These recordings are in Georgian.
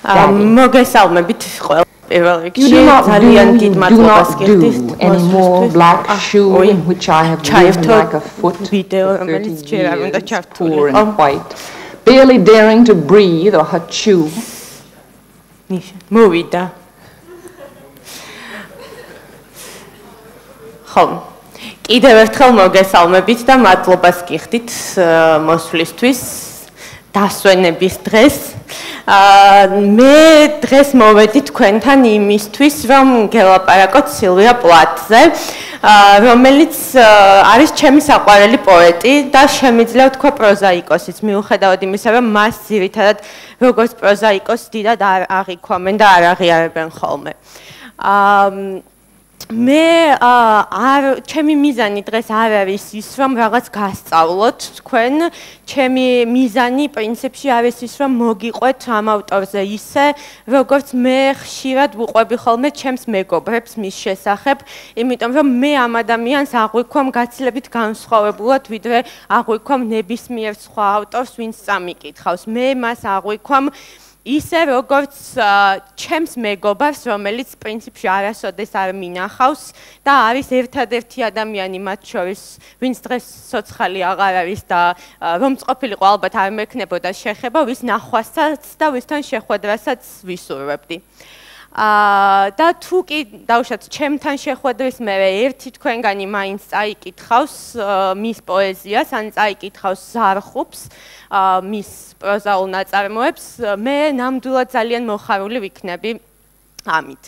მოგესალმებით ყველა პირველ რიგში You ძალიან დიდ do მადლობას not გიხდით do any more black shoe in which I have ridden like a foot for 30 years, poor and white, barely daring to breathe or chew. მოვიდა. ხო. კიდევ ერთხელ მოგესალმებით და მადლობას გიხდით მოსვლისთვის დასვენების დღეს. მე დღეს მოვედი თქვენთან იმისთვის, რომ გელაპარაკოთ სილვია პლატზე, რომელიც არის ჩემი საყვარელი პოეტი და შემიძლია ვთქვა პროზაიკოსიც, მიუხედავად იმისა, რომ მას ძირითადად როგორც პროზაიკოსს დიდად არ აღიქვამენ და არ აღიარებენ ხოლმე. მე ჩემი მიზანი დღეს არ არის ის, რომ რაღაც გასწავლოთ თქვენ, ჩემი მიზანი პრინციპში არის ის, რომ მოგიყვეთ ამ ავტორზე ისე, როგორც მე ხშირად ვუყვები ხოლმე ჩემს მეგობრებს მის შესახებ, იმიტომ რომ მე ამ ადამიანს აღვიქვამ გაცილებით განსხვავებულად, ვიდრე აღვიქვამ ნებისმიერ სხვა ავტორს, ვინც წამიკითხავს. მე მას აღვიქვამ ისე როგორც ჩემს მეგობარს, რომელიც პრინციპში არასოდეს არ მინახავს და არის ერთადერთი ადამიანი მათ შორის, ვინც დღეს სოციალი აღარ არის და რომ ყოფილიყო ალბათ არ მექნებოდა შეხება, ვის ნახვასაც და ვისთან შეხვედრასაც ვისურვებდი. და თუ კი დავუშვათ ჩემთან შეხვედრის მერე ერთი თქვენგანი მაინც წაიკითხავს მის პოეზიას, ან წაიკითხავს ზარხუბს, მის პროზაულ ნაწარმოებს, მე ნამდვილად ძალიან მოხარული ვიქნები ამით.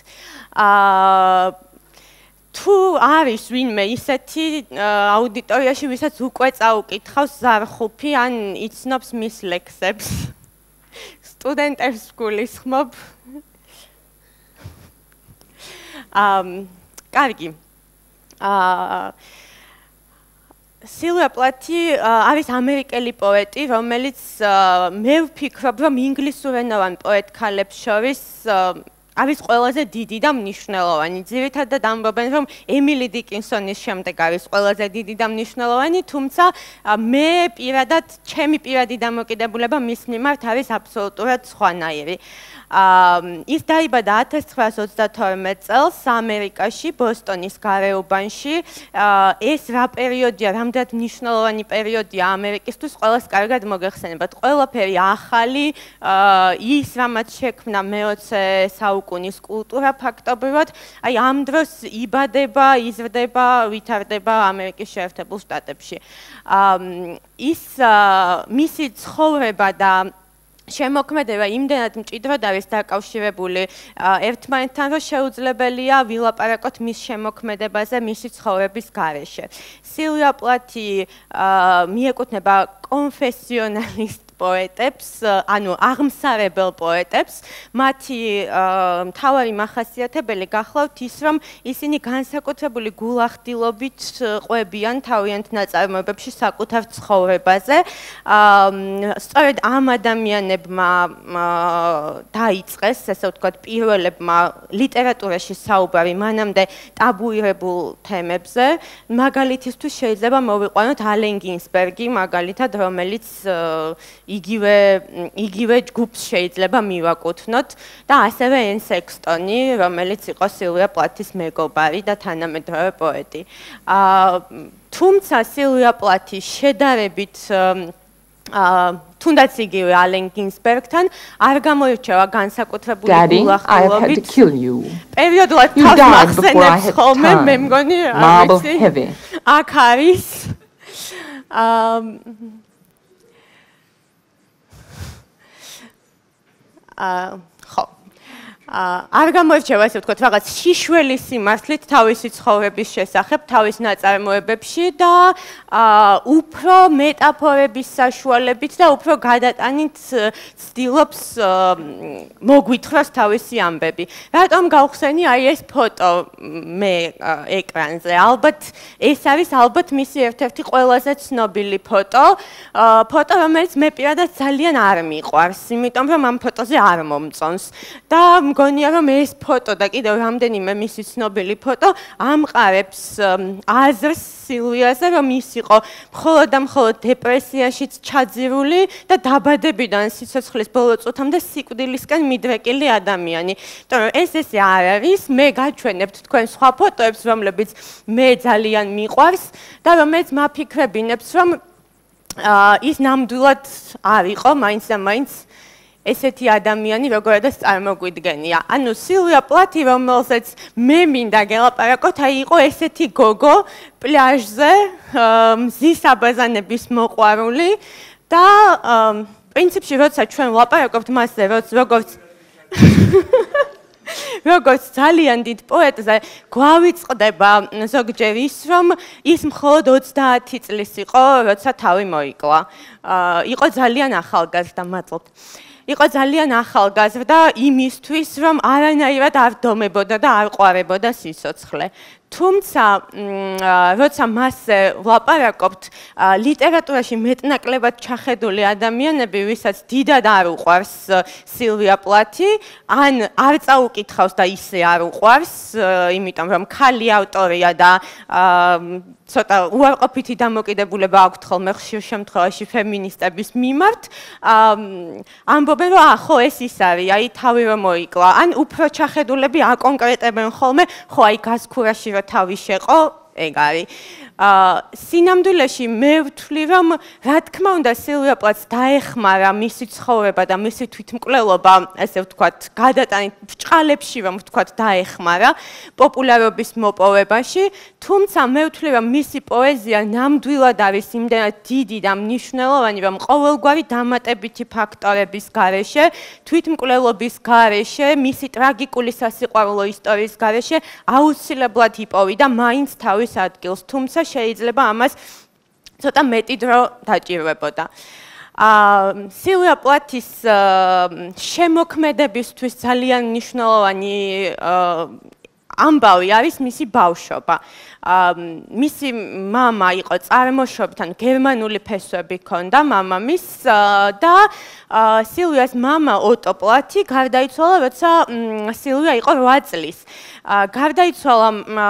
თუ არის ვინმე ისეთი აუდიტორიაში, ვისაც უკვე წაუკითხავს ზარხუბი, ან იცნობს მის ლექსებს, სტუდენტებს გულისხმობ. კარგი. სილვია პლატი არის ამერიკელი პოეტი, რომელიც მე ვფიქრობ, რომ ინგლისურენოვან პოეტ-ქალებს შორის არის ყველაზე დიდი და მნიშვნელოვანი. ძირითადად ამბობენ, რომ ემილი დიკინსონის შემდეგ არის ყველაზე დიდი და მნიშვნელოვანი, თუმცა მე პირადად, ჩემი პირადი დამოკიდებულება მის მიმართ არის აბსოლუტურად სხვანაირი. ის დაიბადა 1932 წელს ამერიკაში, ბოსტონის გარეუბანში. ეს რა პერიოდია, რამდენად მნიშვნელოვანი პერიოდია ამერიკისთვის, ყველას კარგად მოგეხსენებათ. ყველაფერი ახალი, ის რამაც შექმნა მე-20 საუკუნის კულტურა ფაქტობრივად, აი ამ დროს იბადება, იზრდება, ვითარდება ამერიკის შეერთებულ შტატებში. ის მისი ცხოვრება და შემოქმედება იმდენად მჭიდროდ არის დაკავშირებული ერთმანეთთან, რომ შეუძლებელია ვილაპარაკოთ მის შემოქმედებაზე მისი ცხოვრების გარეშე. სილვია პლატი მიეკუთვნება კონფესიონალისტ პოეტებს, ანუ აღმსარებელ პოეტებს, მათი მთავარი მახასიათებელი გახლავთ ის, რომ ისინი განსაკუთრებული გულახდილობით ყვებიან თავიანთ ნაწარმოებებში საკუთარ ცხოვრებაზე. სწორედ ამ ადამიანებმა დაიწყეს, ესე ვთქვათ, პირველებმა ლიტერატურაში საუბარი მანამდე ტაბუირებულ თემებზე. მაგალითისთვის შეიძლება მოვიყვანოთ ალენ გინსბერგი, მაგალითად, რომელიც იგივე ჯგუფს შეიძლება მივაკუთვნოთ და ასევე ენ სექსტონი, რომელიც იყო სილვია პლატის მეგობარი და თანამედროვე პოეტი. თუმცა სილვია პლატი შედარებით თუნდაც იგივე ალენ გინსბერგთან არ გამოირჩევა განსაკუთრებული გულახდილობით. პერიოდულად თავს მახსენებს ხოლმე, მე მგონი აქ არის ხო. არ გამოირჩევა, ესე ვთქვათ, რაღაც შიშველის სიმართლით თავისი ცხოვრების შესახებ, თავის ნაწარმოებებში და უფრო მეტაფორების საშუალებით და უფრო გადატანით ცდილობს მოგვითხრას თავისი ამბები. რატომ გავხსენი აი ეს ფოტო მე ეკრანზე? ალბათ ეს არის მისი ერთ-ერთი ყველაზე ცნობილი ფოტო, რომელიც მე პირადად ძალიან არ მიყვარს, იმიტომ რომ ამ ფოტოზე არ მომწონს და მგონია რომ ეს ფოტო და კიდევ რამდენიმე მისი ცნობილი ფოტო ამყარებს აზრს სილვიაზე, რომ ის იყო მხოლოდ და მხოლოდ დეპრესიაშიც ჩაძირული და დაბადებიდან სიცოცხლის ბოლო წუთამდე სიკვდილისკენ მიდრეკილი ადამიანი. იმიტომ რომ ესე არ არის, მე გაჩვენებთ თქვენ სხვა ფოტოებს, რომლებიც მე ძალიან მიყვარს და რომელიც მაფიქრებინებს, რომ ის ნამდვილად არ იყო მაინც და მაინც ესეთი ადამიანი, როგორადაც წარმოგვიდგენია. ანუ სილვია პლათი, რომელსაც მე მინდა გელაპარაკოთ, აი იყო ესეთი გოგო პლაჟზე, მზის აბაზანების მოყვარული და პრინციპში როცა ჩვენ ვლაპარაკობთ მასზე, როგორც ძალიან დიდ პოეტზე, გვავიწყდება ზოგჯერ ის, რომ ის მხოლოდ 30 წლის იყო, როცა თავი მოიკლა. იყო ძალიან ახალგაზრდა, მადლობთ. იყო ძალიან ახალგაზრდა იმისთვის, რომ არანაირად არ დომებოდა და არ ყვარებოდა სიცოცხლე. თუმცა, როცა მასზე ვლაპარაკობთ, ლიტერატურაში მეტნაკლებად ჩახედული ადამიანები, ვისაც დიდად არ უყვარს სილვია პლათი, ან არ წაუკითხავს და ისე არ უყვარს, იმიტომ რომ ქალი ავტორია და ცოტა უარყოფითი დამოკიდებულება აქვთ ხოლმე ხშირ შემთხვევაში ფემინისტების მიმართ, ამბობენ რომ ხო ეს ის არის, აი თავი რომ მოიკლა, ან უფრო ჩახედულები აკონკრეტებენ ხოლმე, ხო აი გაზქურაში რომ თავი შეყო, ეგ არის. სინამდვილეში მე ვთვლი, რომ რა თქმა უნდა სილვია პლათს დაეხმარა მისი ცხოვრება და მისი თვითმკვლელობა, ესე ვთქვათ, გადატანით ბრჭყალებში, რომ ვთქვათ, დაეხმარა პოპულარობის მოპოვებაში, თუმცა მე ვთვლი, რომ მისი პოეზია ნამდვილად არის იმდენად დიდი და მნიშვნელოვანი, რომ ყოველგვარი დამატებითი ფაქტორების გარეშე, თვითმკვლელობის გარეშე, მისი ტრაგიკული სასიყვარულო ისტორიის გარეშე აუცილებლად იპოვიდა მაინც თავის ადგილს, თუმცა შეიძლება ამას ცოტა მეტი დრო დაჭირვებოდა. სილვია პლათის შემოქმედებისთვის ძალიან მნიშვნელოვანი ამბავი არის მისი ბავშვობა. მისი მამა იყო წარმოშობით, ანუ გერმანული ფესვები ჰქონდა მამამის და სილვიას მამა ოტო პლათი გარდაიცვალა, როცა სილვია იყო 8 წლის. გარდაიცვალა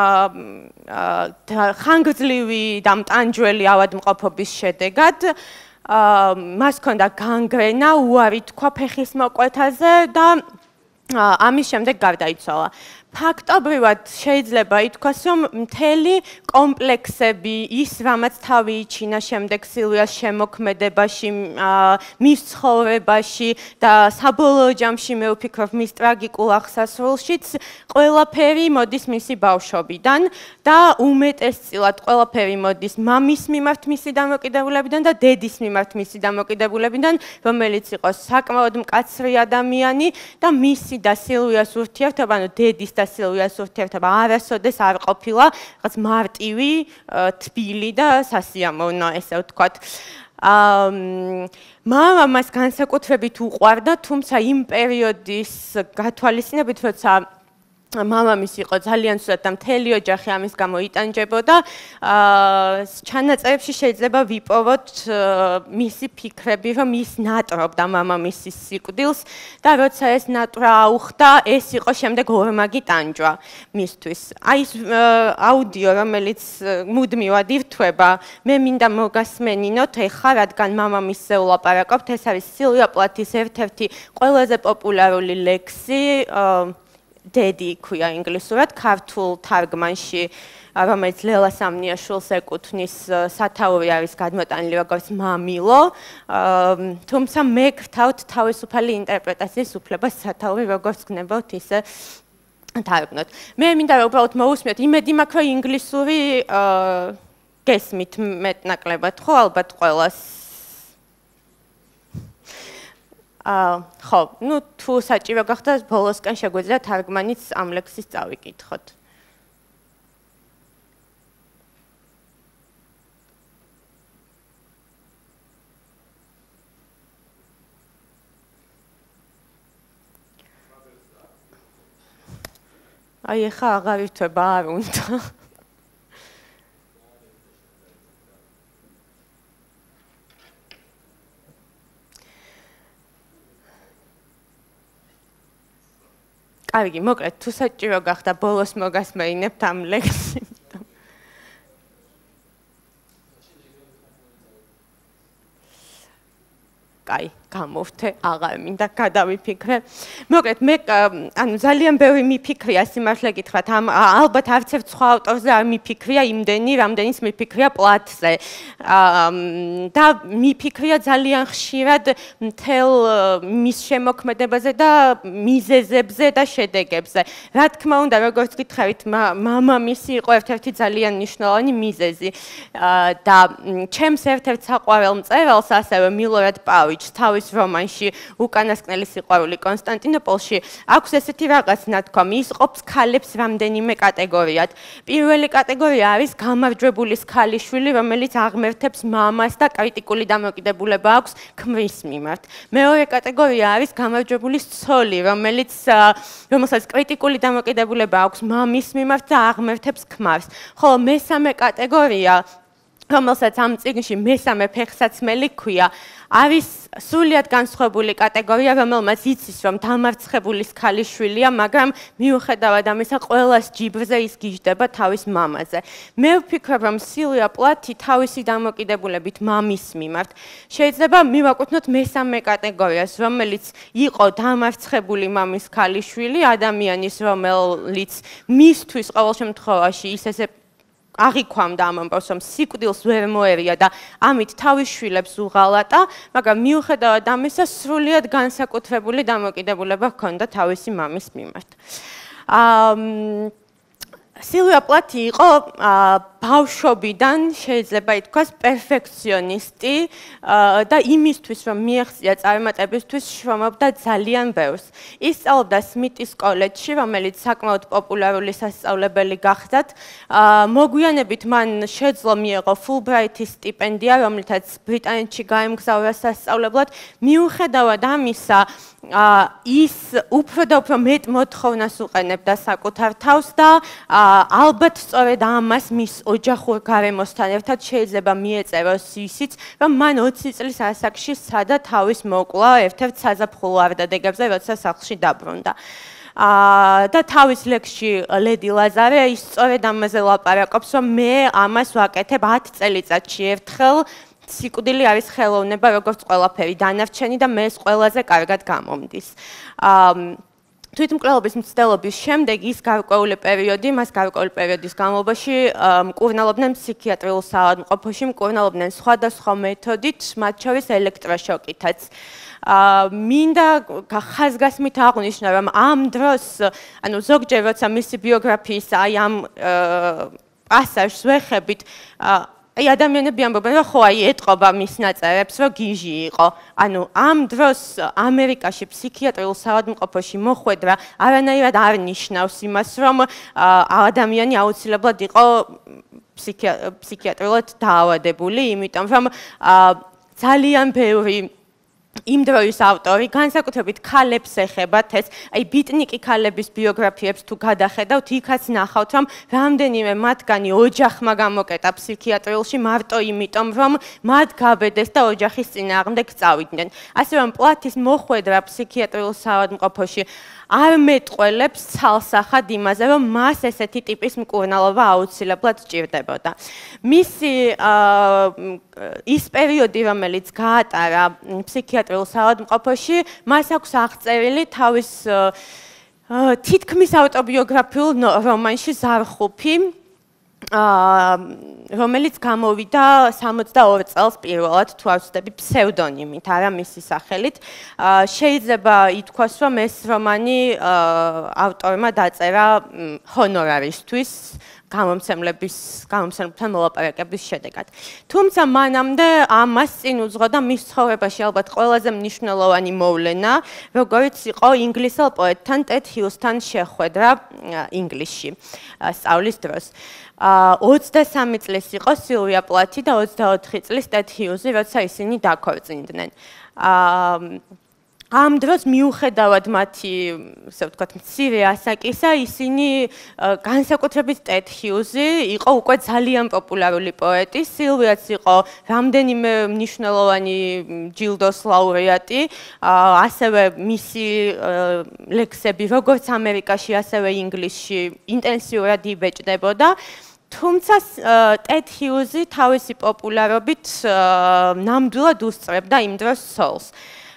ხანგრძლივი და მტანჯველი ავადმყოფობის შედეგად. მას ჰქონდა განგრენა, უარი თქვა ფეხის მოკვეთაზე და ამის შემდეგ გარდაიცვალა. ფაქტობრივად შეიძლება ითქვას, რომ მთელი კომპლექსები, ის რამაც თავი იჩინა შემდეგ სილვიას შემოქმედებაში, მის ცხოვრებაში და საბოლოო ჯამში მე ვფიქრობ მის ტრაგიკულ აღსასრულშიც, ყველაფერი მოდის მისი ბავშვობიდან და უმეტესწილად ყველაფერი მოდის მამის მიმართ მისი დამოკიდებულებიდან და დედის მიმართ მისი დამოკიდებულებიდან, რომელიც იყო საკმაოდ მკაცრი ადამიანი და მისი და სილვიას ურთიერთობა, ანუ დედის და სილვიას ურთიერთობა არასოდეს არ ყოფილა რაღაც მარტივი, თბილი და სასიამოვნო, ესე ვთქვათ. მამა მას განსაკუთრებით უყვარდა, თუმცა იმ პერიოდის გათვალისწინებით, როცა მამამისი იყო ძალიან ცუდად და მთელი ოჯახი ამის გამო იტანჯებოდა, ჩანაწერებში შეიძლება ვიპოვოთ მისი ფიქრები, რომ ის ნატრობდა მამამისის სიკვდილს და როცა ეს ნატრა აუხდა, ეს იყო შემდეგ ორმაგი ტანჯვა მისთვის. აი ეს აუდიო, რომელიც მუდმივად ირთვება, მე მინდა მოგასმენინოთ ეხლა, რადგან მამამისზე ვლაპარაკობთ, ეს არის სილვია პლათის ერთ-ერთი ყველაზე პოპულარული ლექსი, დედი ქვია ინგლისურად, ქართულ თარგმანში, რომელიც ლელა სამნიაშვილს ეკუთვნის, სათაური არის გადმოტანილი როგორც მამილო, თუმცა მე გრთავთ თავისუფალი ინტერპრეტაციის უფლებას სათაური როგორც გნებავთ, ისე თარგმნოთ. მე მინდა რომ უბრალოდ მოусმიოთ, იმედი მაქვს, რომ ინგლისური გესმით მეტნაკლებად, ხო, ალბათ ყველას. ხო, ну, თუ საჭირო გახდა, ბოლოსკენ შეგვიძლია თარგმანიც ამ ლექსის წავიკითხოთ. აი, ეხა აღარ ირთვება, არ უნდა. კარგი, მოკლედ, თუ საჭირო გახდა ბოლოს მოგასმეინებთ ამ ლექსს. კაი, გამოვთე, აღარ მინდა გადავიფიქრე. მოკლედ, მე ანუ ძალიან ბევრი მიფიქრია სიმართლე გითხრათ, ალბათ არც ერთ სხვა ავტორზე არ მიფიქრია იმდენი, რამდენიც მიფიქრია პლატზე. და მიფიქრია ძალიან ხშირად მთელ მის შემოქმედებაზე და მიზეზებზე და შედეგებზე. რა თქმა უნდა, როგორც გითხარით, მამამისი იყო ერთ-ერთი ძალიან მნიშვნელოვანი მიზეზი. და ჩემს ერთ-ერთ საყვარელ მწერალს, ასევე მილორად პავიჩს, თავის რომანში უკანასკნელი სიყვარული კონსტანტინოპოლში აქვს ესეთი რაღაც ნათქვამი, ის ყოფს ქალებს რამდენიმე კატეგორიად. პირველი კატეგორია არის გამარჯვებულის ქალიშვილი, რომელიც აღმერთებს მამას და კრიტიკული დამოკიდებულება აქვს ქმრის მიმართ. მეორე კატეგორია არის გამარჯვებულის ცოლი, რომელსაც კრიტიკული დამოკიდებულება აქვს მამის მიმართ და აღმერთებს ქმარს. ხოლო მესამე კატეგორია, რომელსაც ამ წიგნში მესამე ფეხსაცმელი ჰქვია, არის სრულიად განსხვავებული კატეგორია, რომელმაც იცის, რომ დამარცხებულის ქალიშვილია, მაგრამ მიუხედავად ამისა, ყველას ჯიბრზე ის გიждდება თავის მამაზე. მე ვფიქრობ, რომ სილვია პლათი თავისი დამოკიდებულებით მამის მიმართ შეიძლება მივაკუთვნოთ მესამე კატეგორიას, რომელიც იყო დამარცხებული მამის ქალიშვილი, ადამიანის, რომელიც მისთვის ყოველ შემთხვევაში ის ესე აღიქვამდა ამ ამბავს, რომ სიკვდილს ვერ მოერია და ამით თავის შვილებს უღალატა, მაგრამ მიუხედავად ამისა, სრულიად განსაკუთრებული დამოკიდებულება ჰქონდა თავისი მამის მიმართ. სილვია პლათი იყო ბავშვობიდან შეიძლება ითქვას პერფექციონისტი და იმისთვის, რომ მიაღწია წარმატებისთვის, შრომობდა ძალიან ბევრს. ის სწავლობდა სმიტის კოლეჯში, რომელიც საკმაოდ პოპულარული სასწავლებელი გახდათ. მოგვიანებით მან შეძლო მიეღო ფულბრაითის სტიპენდია, რომლითაც ბრიტანეთში გაემგზავრა სასწავლებლად. მიუხედავად ამისა, ის უფრო და უფრო მეტ მოთხოვნას უყენებდა საკუთარ თავს და ალბათ სწორედ ამას მის ოჯახურ გარემოსთან ერთად შეიძლება მიეწეროს ისიც, რომ მან 20 წლის ასაკში სცადა თავის მოკლა ერთ-ერთ საზაფხულო არდადეგებზე, როცა სახლში დაბრუნდა. და თავის ლექსში ლედი ლაზარე ის სწორედ ამაზე ლაპარაკობს, რომ მე ამას ვაკეთებ 10 წელიწადში ერთხელ. სიკვდილი არის ხელოვნება, როგორც ყველაფერი დანარჩენი და მე ეს ყველაზე კარგად გამომდის. თვითმკვლელობის მცდელობის შემდეგ ის გარკვეული პერიოდის განმავლობაში მკურნალობდნენ ფსიქიატრიულ საავადმყოფოში, მკურნალობდნენ სხვადასხვა მეთოდით, მათ შორის ელექტროშოკითაც. მინდა ხაზგასმით აღვნიშნო, რომ ამ დროს, ანუ ზოგჯერ როცა მისი ბიოგრაფიის აი ამ პასაჟს ვეხებით, აი ადამიანები ამბობენ, რომ ხო აი ეტყობა მის ნაწერებს, რომ გიჟი იყო. ანუ ამ დროს ამერიკაში ფსიქიატრიულ საავადმყოფოში მოხვედრა არანაირად არ ნიშნავს იმას, რომ ადამიანი აუცილებლად იყო ფსიქიატრიულად დაავადებული, იმიტომ რომ ძალიან ბევრი იმ დროის ავტორი, განსაკუთრებით ქალებს ეხებათ ეს, აი ბიტნიკი ქალების ბიოგრაფიებს თუ გადახედავთ, იქაც ნახავთ, რომ რამდენიმე მათგანი ოჯახმა გამოკეტა ფსიქიატრიულში მარტო იმიტომ, რომ მათ გაბედეს და ოჯახის წინააღმდეგ წავიდნენ. ასე რომ პლათის მოხვედრა ფსიქიატრიულ საავადმყოფოში არ მეტყველებს ცალსახად იმაზე, რომ მას ესეთი ტიპის მკურნალობა აუცილებლად სჭირდებოდა. მისი ის პერიოდი, რომელიც გაატარა ფსიქიატრიულ საავადმყოფოში, მას აქვს აღწერილი თავის თითქმის ავტობიოგრაფიულ რომანში ზარხუფი, რომელიც გამოვიდა 62 წელს პირველად, თუ არ ვცდები, ფსევდონიმით, არა მისი სახელით. შეიძლება ითქვას, რომ ეს რომანი ავტორმა დაწერა ჰონორარისთვის, გამომცემლებთან მოლაპარაკების შედეგად. თუმცა მანამდე ამას წინ უძღოდა მის ცხოვრებაში ალბათ ყველაზე მნიშვნელოვანი მოვლენა, როგორც იყო ინგლისელ პოეტთან ტედ ჰიუსთან შეხვედრა ინგლისში სწავლის დროს. 23 წლის იყო სილვია პლათი და 24 წლის ტედ ჰიუსი, როცა ისინი დაქორწინდნენ. ამ დროს მიუხედავად მათი, ასე ვთქვათ, მცირე ასაკისა, ისინი განსაკუთრებით ტედ ჰიუზი იყო უკვე ძალიან პოპულარული პოეტი, სილვიაც იყო რამდენიმე მნიშვნელოვანი ჯილდოს ლაურეატი, ასევე მისი ლექსები როგორც ამერიკაში, ასევე ინგლისში ინტენსიურად იბეჭდებოდა. თუმცა ტედ ჰიუზი თავისი პოპულარობით ნამდვილად უსწრებდა იმ დროს სოლს.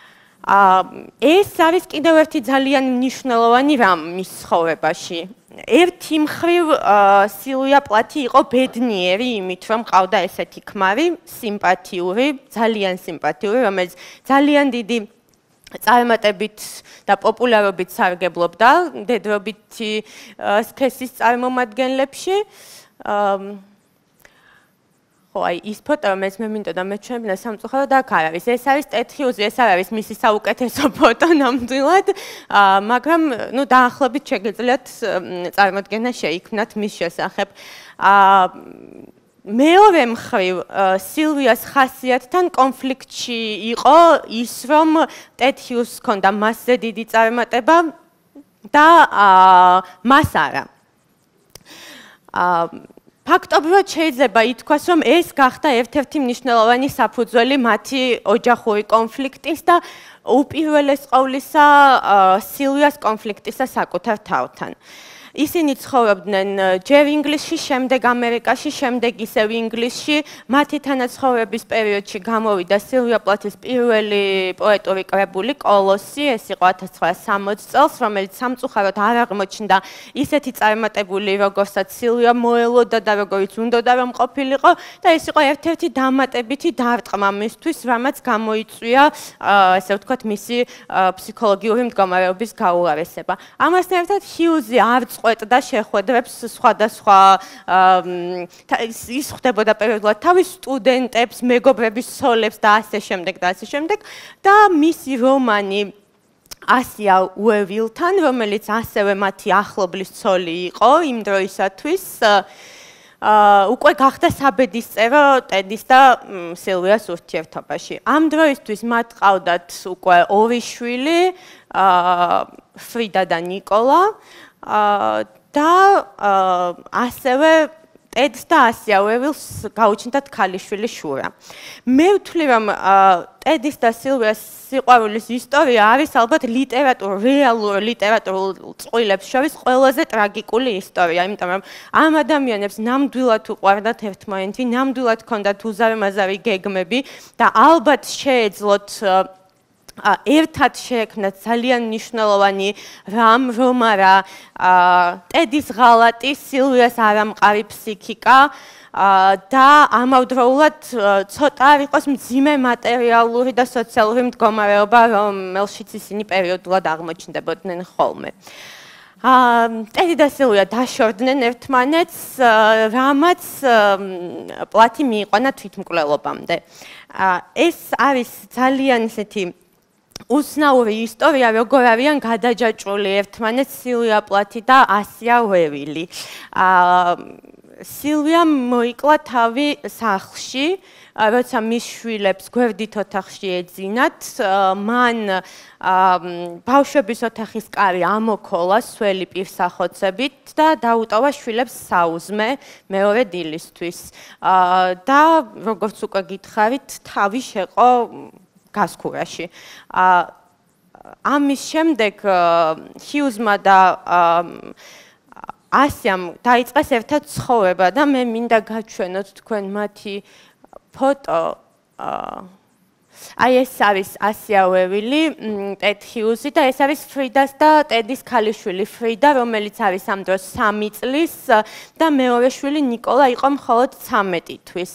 ეს არის კიდევ ერთი ძალიან მნიშვნელოვანი რამ მის ცხოვრებაში. ერთი მხრივ სილვია პლათი იყო ბედნიერი იმით, რომ ყავდა ესეთი ქმარი, სიმპათიური, ძალიან სიმპათიური, რომელიც ძალიან დიდი წარმატებით და პოპულარობით სარგებლობდა მდედრობითი სქესის წარმომადგენლებში. აი ის ფოტო რომელიც მე მინდოდა მეჩვენა სამწუხაროდ აქ არ არის. ეს არის ტედ ჰიუზი, ეს არ არის მისი საუკეთესო ფოტო ნამდვილად, მაგრამ ნუ დაახლოებით შეგიძლიათ წარმოდგენა შეიქმნათ მის შესახებ. მეორე მხრივ სილვიას ხასიათთან კონფლიქტში იყო ის, რომ ტედ ჰიუზს ჰქონდა მასზე დიდი წარმატება და მას არა. ფაქტობრივად შეიძლება ითქვას, რომ ეს გახდა ერთ-ერთი მნიშვნელოვანი საფუძველი მათი ოჯახური კონფლიქტის და უპირველეს ყოვლისა სილვიას კონფლიქტისა საკუთარ თავთან. ისინი ცხოვრობდნენ ჯერ ინგლისში, შემდეგ ამერიკაში, შემდეგ ისევ ინგლისში. მათი თანაცხოვრების პერიოდში გამოვიდა სილვია პლათის პირველი პოეტური კრებული კოლოსი, ეს იყო 1960 წელს, რომელიც სამწუხაროდ არ აღმოჩნდა ისეთი წარმატებული, როგორცაც სილვია მოელოდა და როგორიც უნდოდა რომ ყოფილიყო და ეს იყო ერთ-ერთი დამატებითი დარტყმა მისთვის, რამაც გამოიწვია, ასე ვთქვათ, მისი ფსიქოლოგიური მდგომარეობის გაუარესება. ამასთან ერთად ჰიუზი არ წყვეტდა შეხვედრებს სხვადასხვა ის ხდებოდა პერიოდულად თავის სტუდენტებს, მეგობრების სოლებს და ასე შემდეგ და ასე შემდეგ და მისი რომანი ასია უევილთან, რომელიც ასევე მათი ახლობლის ცოლი იყო იმ დროისათვის, უკვე გახდა საბედისწერო ტედის და სილვიას ურთიერთობაში. ამ დროისთვის მათ ყავდათ უკვე ორი შვილი, ფრიდა და ნიკოლა. და ასევე ტედს და ასია უევილს გაუჩნდათ ქალიშვილი შურა. მე ვთვლი, რომ ტედის და სილვიას სიყვარულის ისტორია არის ალბათ რეალურ ლიტერატურულ წყვილებს შორის ყველაზე ტრაგიკული ისტორია, იმიტომ რომ ამ ადამიანებს ნამდვილად უყვარდათ ერთმანეთი, ნამდვილად ჰქონდათ უზარმაზარი გეგმები და ალბათ შეეძლოთ ერთად შეექმნათ ძალიან მნიშვნელოვანი რამ, რომ არა ტედის ღალატი, სილვიას არამყარი ფსიქიკა და ამავდროულად ცოტა არ იყოს მძიმე მატერიალური და სოციალური მდგომარეობა, რომელშიც ისინი პერიოდულად აღმოჩნდებოდნენ ხოლმე. ტედი და სილვია დაშორდნენ ერთმანეთს, რამაც პლათი მიიყვანა თვითმკვლელობამდე. ეს არის ძალიან ისეთი უცნაური ისტორია, როგორ არიან გადაჯაჭვული ერთმანეთს სილვია პლათი და ასია უევილი. სილვია მოიკლა თავი სახლში, როცა მის შვილებს გვერდით ოთახში ეძინათ, მან ბავშვების ოთახის კარი ამოქოლა სველი პირსახოცებით და დაუტოვა შვილებს საუზმე მეორე დილისთვის. და როგორც უკვე გითხარით, თავი შეყო გასქურაში. ამის შემდეგ ჰიუზმა და ასიამ დაიწყეს ერთად ცხოვრება და მე მინდა გაჩვენოთ თქვენ მათი ფოტო. აი ეს არის ასია უევილი, ტედ ჰიუზი და ეს არის ფრიდას და ტედის ქალიშვილი ფრიდა, რომელიც არის ამ დროს 3 წლის და მეორე შვილი ნიკოლა იყო მხოლოდ 13 თვის.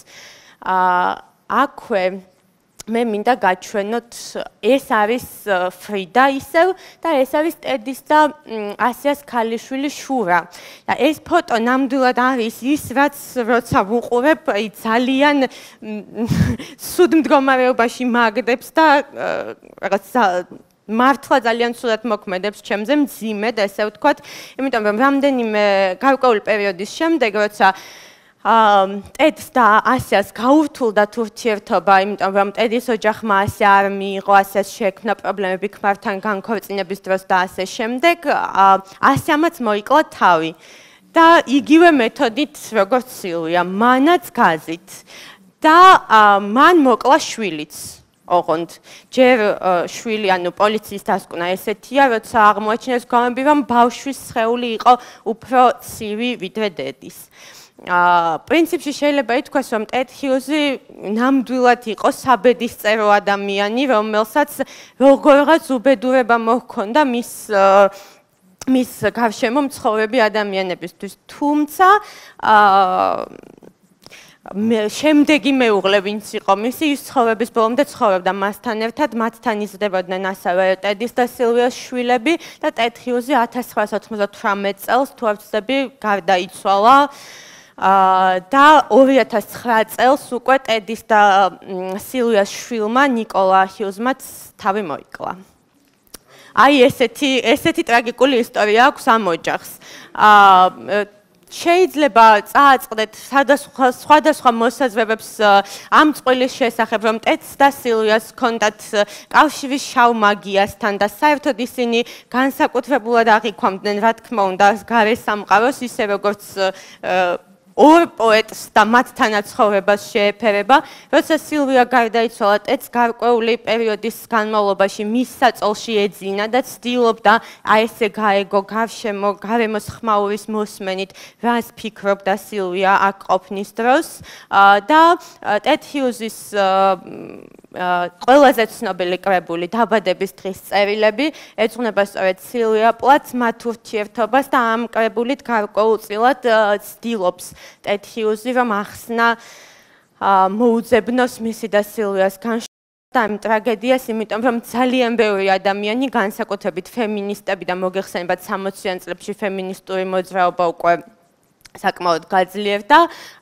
აქვე მე მინდა გაჩვენოთ, ეს არის ფრიდა ისევ და ეს არის ტედის და ასიას ქალიშვილი შურა. და ეს ფოტო ნამდვილად არის ის, რაც როცა ვუყურებ, ძალიან სუდ მდგომარეობაში მაგდებს და რაღაც მართლა ძალიან სულად მოქმედებს ჩემზე მძიმედ, ესე ვთქვათ, იმიტომ რომ რამდენიმე გარკვეული პერიოდის შემდეგ, როცა ტედს და ასიას გაურთულდა ურთიერთობა, იმიტომ რომ ტედის ოჯახმა ასე არ მიიღო, ასეას შეექმნა პრობლემები ქმართან განქორწინების დროს და ასე შემდეგ, ასიამაც მოიკლა თავი. და იგივე მეთოდით, როგორც სილვია, მანაც გაზით. და მან მოკლა შვილიც. ოღონდ ჯერ შვილი, ანუ პოლიციის დასკვნა ესეთია, როცა აღმოაჩინეს გამები, რომ ბავშვის სხეული იყო უფრო ცივი ვიდრე დედის. პრინციპში შეიძლება ითქვას, რომ ტედ ჰიუზი ნამდვილად იყო საბედისწერო ადამიანი, რომელსაც როგორღაც უბედურება მოჰქონდა მის გარშემო მცხოვრები ადამიანებისთვის. თუმცა შემდეგი მეუღლე ვინც იყო მისი, ის ცხოვრების ბოლომდე ცხოვრობდა მასთან ერთად, მათთან იზრდებოდნენ ასევე ტედის და სილვიას შვილები და ტედ ჰიუზი 1998 წელს, თუ არ ვცდები, გარდაიცვალა. და 2009 წელს უკვე ტედის და სილვიას შვილმა ნიკოლა ჰიუზმაც თავი მოიკლა. აი ესეთი ტრაგიკული ისტორია აქვს ამ ოჯახს. შეიძლება წააწყდეთ სხვადასხვა მოსაზრებებს ამ წყვილის შესახებ, რომ ტედს და სილვიას ჰქონდათ კავშირი შავ მაგიასთან და საერთოდ ისინი განსაკუთრებულად აღიქვამდნენ, რა თქმა უნდა, გარე სამყაროს, ისე როგორც ორ პოეტს და მათთანაც ცხოვრებას შეეფერება. როცა სილვია გარდაიცვალა, ტედს გარკვეული პერიოდის განმავლობაში მის საწოლში ეძინა და ცდილობდა აი ესე გაეგო გარემოს ხმაურის მოსმენით, რას ფიქრობდა სილვია აქ ყოფნის დროს. და ტედ ჰიუზის ყველაზე ცნობილი კრებული დაბადების დღის წერილები ეძღვნება სწორედ სილვია პლატს მათ ურთიერთობას და ამ კრებულით გარკვეულწილად ცდილობს ტედ ჰიუზი რომ ახსნა მოუძებნოს მისი და სილვიას განშტოება ამ ტრაგედიას, იმიტომ რომ ძალიან ბევრი ადამიანი, განსაკუთრებით ფემინისტები და მოგეხსენებათ 60-იან წლებში ფემინისტური მოძრაობა უკვე საკმაოდ გაძლიერდა.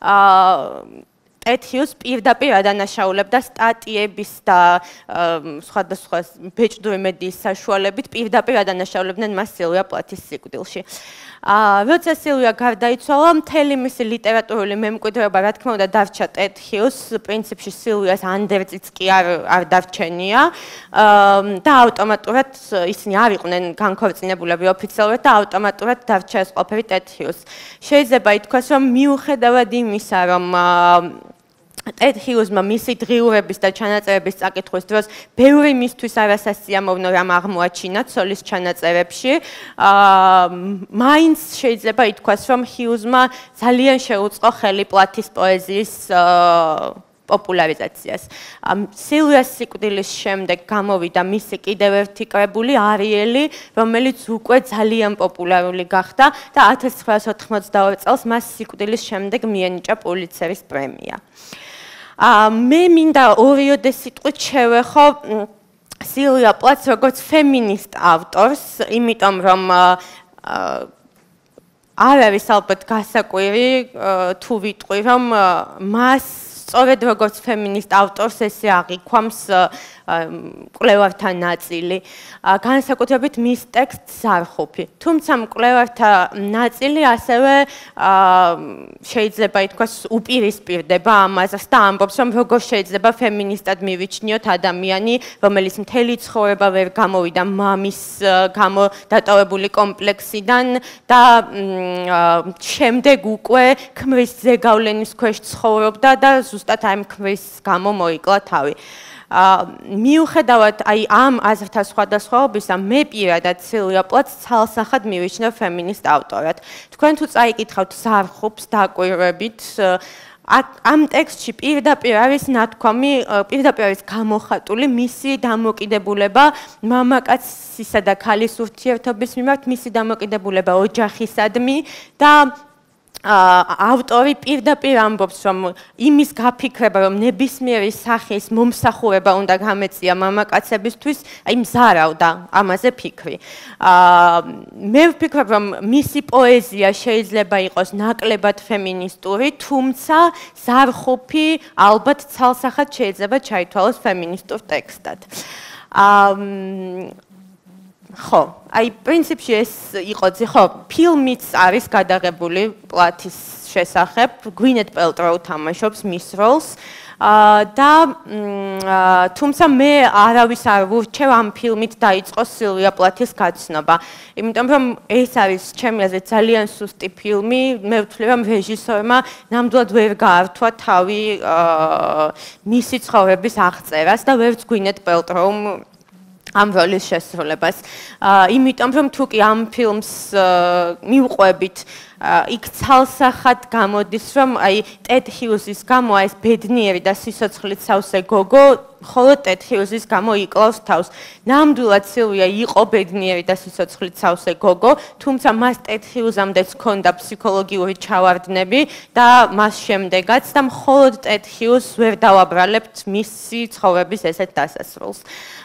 ტედ ჰიუზი პირდაპირ ადანაშაულებდა სტატიების და სხვადასხვა ბეჭდური მედიის საშუალებით პირდაპირ ადანაშაულებდნენ მას სილვია პლატის სიკვდილში. როცა სილვია გარდაიცვალა, მთელი მისი ლიტერატურული მემკვიდრეობა, რა თქმა უნდა, დარჩა ტედ ჰიუზს, პრინციპში სილვიას ანდერძიც კი არ დარჩენია და ავტომატურად ისინი არ იყვნენ განქორწინებულები ოფიციალურად და ავტომატურად დარჩა ეს ყველაფერი ტედ ჰიუზს. შეიძლება ითქვას, რომ მიუხედავად იმისა, რომ ტედ ჰიუზმა მისი დღიურების და ჩანაწერების წაკითხვის დროს ბევრი მისთვის არასასიამოვნო რამ აღმოაჩინა ცოლის ჩანაწერებში, მაინც შეიძლება ითქვას, რომ ჰიუზმა ძალიან შეუწყო ხელი პლათის პოეზიის პოპულარიზაციას. სილვიას სიკვდილის შემდეგ გამოვიდა მისი კიდევ ერთი კრებული არიელი, რომელიც უკვე ძალიან პოპულარული გახდა და 1992 წელს მას სიკვდილის შემდეგ მიენიჭა პულიცერის პრემია. მე მინდა ორიოდე სიტყვით შევეხო სილვია პლატს როგორც ფემინისტ ავტორს, იმიტომ რომ არ არის ალბათ გასაკვირი თუ ვიტყვი, რომ მას სწორედ როგორც ფემინისტ ავტორს ესე აღიქვამს მკვლევართა ნაწილი, განსაკუთრებით მის ტექსტს ზარხუფი. თუმცა მკვლევართა ნაწილი ასევე შეიძლება ითქვას უპირისპირდება ამაზრს და ამბობს, რომ როგორ შეიძლება ფემინისტად მივიჩნიოთ ადამიანი, რომელიც მთელი ცხოვრება ვერ გამოვიდა მამის გამო დატოვებული კომპლექსიდან და შემდეგ უკვე ქმრის ზეგავლენის ქვეშ ცხოვრობდა და ზუსტად ამ ქმრის გამო მოიკლა თავი. მიუხედავად აი ამ აზრთა სხვადასხვაობისა, მე პირადად სილვია პლატს ცალსახად მივიჩნევ ფემინისტ ავტორად. თქვენ თუ წაიკითხავთ ზარხუფს დაკვირვებით, ამ ტექსტში პირდაპირ არის ნათქვამი, პირდაპირ არის გამოხატული მისი დამოკიდებულება მამაკაცისა და ქალის ურთიერთობის მიმართ, მისი დამოკიდებულება ოჯახისადმი და ავტორი პირდაპირ ამბობს, რომ იმის გაფიქრება, რომ ნებისმიერი სახის მომსახურება უნდა გამეწია მამაკაცებისთვის, აი მზარავდა ამაზე ფიქრი. მე ვფიქრობ, რომ მისი პოეზია შეიძლება იყოს ნაკლებად ფემინისტური, თუმცა ზარხუფი ალბათ ცალსახად შეიძლება ჩაითვალოს ფემინისტურ ტექსტად. ხო, აი პრინციპში ეს იყო, ხო, ფილმიც არის გადაღებული პლათის შესახებ, გვინეთ პელტროუ თამაშობს მის როლს. და თუმცა მე არავის არ ვურჩევ ამ ფილმით დაიწყო სილვია პლათის გაცნობა. იმიტომ რომ ეს არის ჩემი აზრით ძალიან სუსტი ფილმი. მე ვთვლი რომ რეჟისორმა ნამდვილად ვერ გაართვა თავი მისი ცხოვრების აღწერას და ვერც გვინეთ პელტროუმ ამ როლის შესრულებას. იმიტომ რომ თუ კი ამ ფილმს მივყვებით იქ ცალსახად გამოდის რომ აი ტედ ჰიუზის გამო ეს ბედნიერი და სიცოცხლით სავსე გოგო ხოლო ტედ ჰიუზის გამო იკლავს თავს. ნამდვილად სილვია იყო ბედნიერი და სიცოცხლით სავსე გოგო, თუმცა მას ტედ ჰიუზამდეც ჰქონდა ფსიქოლოგიური ჩავარდნები და მას შემდეგაც და მხოლოდ ტედ ჰიუზს ვერ დავაბრალებთ მისი ცხოვრების ესეთ დასასრულს.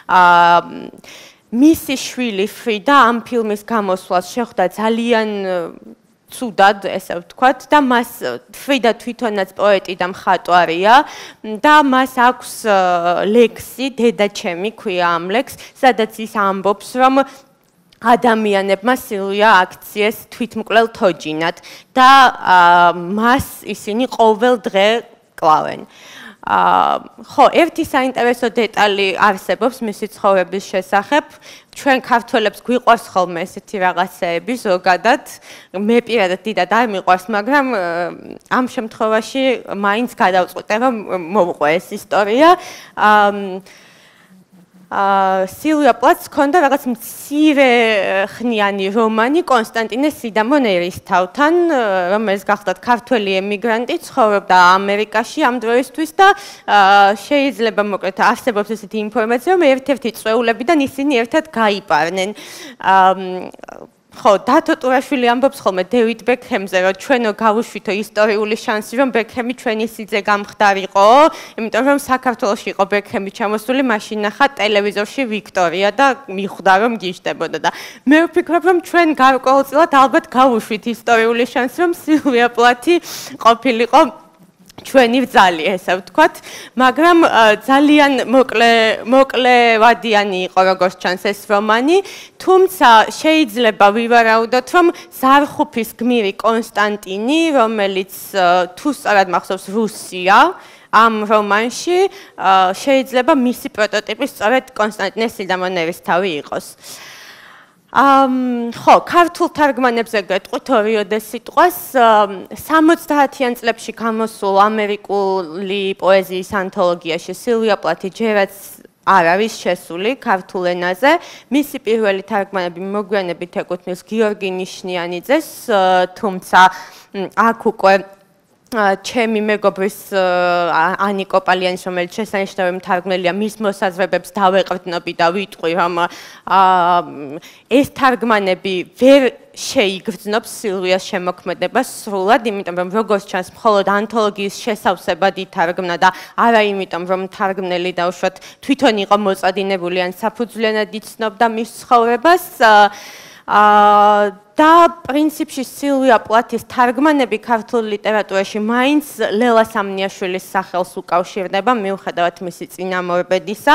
მისი შვილი ფრიდა ამ ფილმის გამოსვლას შეხვდა ძალიან ცუდად, ესე ვთქვათ, და მას ფრიდა თვითონაც პოეტი და მხატვარია და მას აქვს ლექსი, დედა ჩემი ქვია ამ ლექსს, სადაც ის ამბობს, რომ ადამიანებმა სილვია აქციეს თვითმკვლელ თოჯინად და მას ისინი ყოველ დღე კლავენ. ხო, ერთი საინტერესო დეტალი არსებობს მისი ცხოვრების შესახებ. ჩვენ ქართველებს გვიყვარს ხოლმე ესეთი რაღაცეები ზოგადად. მე პირადად დიდად არ მიყვარს, მაგრამ ამ შემთხვევაში მაინც გადავწყვიტე, რომ მოვყვე ეს ისტორია. სილვია პლათს ჰქონდა რაღაც მცირე ხნიანი რომანი კონსტანტინე სიდამონ ერისთავთან, რომელიც გახლდათ ქართველი ემიგრანტი, ცხოვრობდა ამერიკაში ამ დროისთვის და შეიძლება მოკლედ არსებობს ესეთი ინფორმაცია, რომ ერთ-ერთი წვეულებიდან ისინი ერთად გაიპარნენ. ხო, დათო ტურაშვილი ამბობს ხოლმე დევიდ ბეკჰემზე, რომ ჩვენო გავუშვითო ისტორიული შანსი, რომ ბეკჰემი ჩვენი სიძე გამხდარიყო, იმიტომ რომ საქართველოში იყო ბეკჰემი ჩამოსული, მაშინ ნახა ტელევიზორში ვიქტორია და მიხვდა რომ გიждდებოდა და მე ვფიქრობ, რომ ჩვენ გარკვეულწილად ალბათ გავუშვით ისტორიული შანსი, რომ სილვია პლათი ყოფილიყო ჩვენი ბრძალი, ესე ვთქვათ, მაგრამ ძალიან მოკლევადიანი იყო როგორც ჩანს ეს რომანი, თუმცა შეიძლება ვივარაუდოთ, რომ ზარხუფის გმირი კონსტანტინი, რომელიც თუ სწორად მახსოვს რუსია, ამ რომანში შეიძლება მისი პროტოტიპი სწორედ კონსტანტინე სიდამონ ერისთავი იყოს. ხო, ქართულ თარგმანებზე გეტყვით ორიოდე სიტყვას. 70-იან წლებში გამოსულ ამერიკული პოეზიის ანთოლოგიაში სილვია პლათი ჯერაც არ არის შესული ქართულ ენაზე. მისი პირველი თარგმანები მოგვიანებით ეკუთვნის გიორგი ნიშნიანიძეს, თუმცა აქ უკვე ჩემი მეგობრის ანიკო პალიანის, რომელიც შესანიშნავი მთარგმნელია, მის მოსაზრებებს დავეყრდნობი და ვიტყვი, რომ ეს თარგმანები ვერ შეიგრძნობს სილვიას შემოქმედებას სრულად, იმიტომ რომ როგორც ჩანს, მხოლოდ ანთოლოგიის შესავსებად ითარგმნა და არა იმიტომ, რომ მთარგმნელი დაუშვათ თვითონ იყო მოწადინებული ან საფუძვლიანად იცნობდა მის ცხოვრებას. და პრინციპში სილვია პლათის თარგმანები ქართულ ლიტერატურაში მაინც ლელა სამნიაშვილის სახელს უკავშირდება, მიუხედავად მისი წინამორბედისა.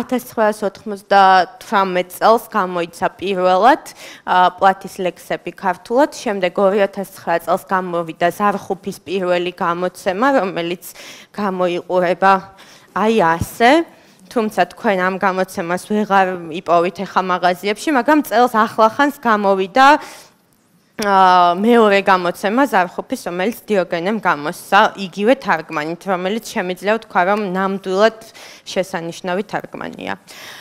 1998 წელს გამოიცა პირველად პლათის ლექსები ქართულად, შემდეგ 2009 წელს გამოვიდა ზარხუფის პირველი გამოცემა, რომელიც გამოიყურება აი ასე. თუმცა თქვენ ამ გამოცემას ვეღარ იპოვით ახლა მაღაზიებში, მაგრამ წელს ახლახანს გამოვიდა მეორე გამოცემა ზარხუფის, რომელიც დიოგენემ გამოსცა იგივე თარგმანით, რომელიც შემიძლია ვთქვა, რომ ნამდვილად შესანიშნავი თარგმანია.